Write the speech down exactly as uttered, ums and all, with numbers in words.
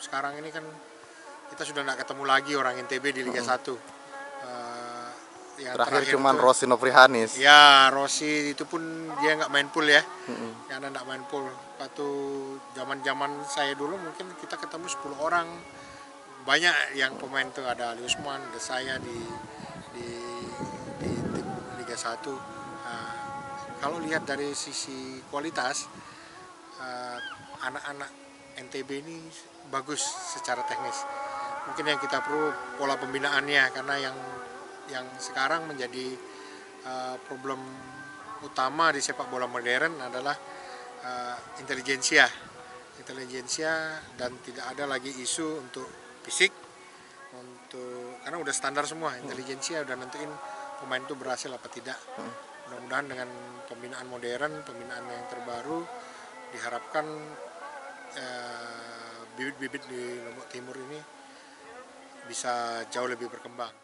sekarang ini kan kita sudah tidak ketemu lagi orang N T B di Liga hmm. satu. Uh, yang terakhir, terakhir cuman itu, Rossi Novrihanis. Ya, Rossi itu pun dia nggak main pool ya. Hmm. Karena nggak main pool. Waktu zaman-zaman saya dulu mungkin kita ketemu sepuluh orang. Banyak yang pemain tuh, ada Ali Usman, ada saya di di, di tim Liga satu. Uh, kalau lihat dari sisi kualitas, uh, anak-anak N T B ini bagus secara teknis. Mungkin yang kita perlu pola pembinaannya, karena yang yang sekarang menjadi uh, problem utama di sepak bola modern adalah uh, intelijensia, intelijensia dan tidak ada lagi isu untuk fisik, untuk karena udah standar semua, intelijensia udah nentuin pemain itu berhasil apa tidak. Mudah-mudahan dengan pembinaan modern, pembinaan yang terbaru, diharapkan uh, bibit-bibit di Lombok Timur ini bisa jauh lebih berkembang.